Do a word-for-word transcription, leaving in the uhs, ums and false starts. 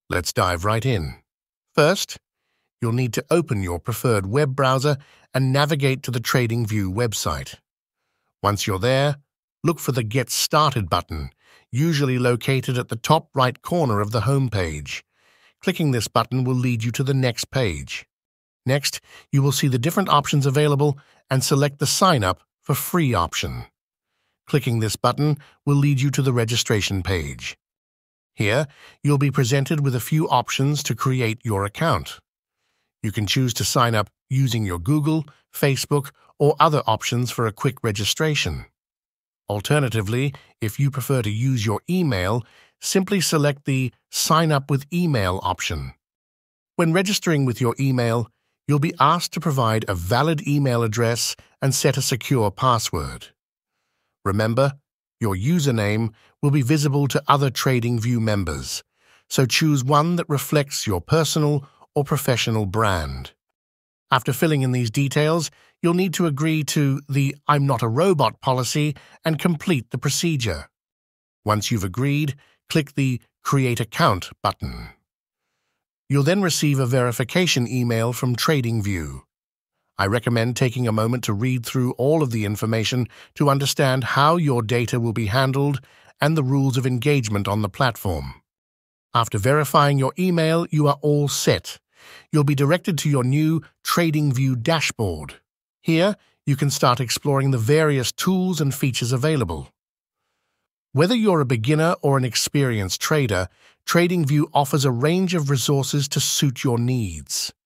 Let's dive right in. First, you'll need to open your preferred web browser and navigate to the TradingView website. Once you're there, look for the Get Started button, usually located at the top right corner of the home page. Clicking this button will lead you to the next page. Next, you will see the different options available and select the Sign Up for Free option. Clicking this button will lead you to the registration page. Here, you'll be presented with a few options to create your account. You can choose to sign up using your Google, Facebook, or other options for a quick registration. Alternatively, if you prefer to use your email, simply select the Sign Up with Email option. When registering with your email, you'll be asked to provide a valid email address and set a secure password. Remember, your username will be visible to other TradingView members, so choose one that reflects your personal or professional brand. After filling in these details, you'll need to agree to the I'm not a robot policy and complete the procedure. Once you've agreed, click the Create Account button. You'll then receive a verification email from TradingView. I recommend taking a moment to read through all of the information to understand how your data will be handled and the rules of engagement on the platform. After verifying your email, you are all set. You'll be directed to your new TradingView dashboard. Here, you can start exploring the various tools and features available. Whether you're a beginner or an experienced trader, TradingView offers a range of resources to suit your needs.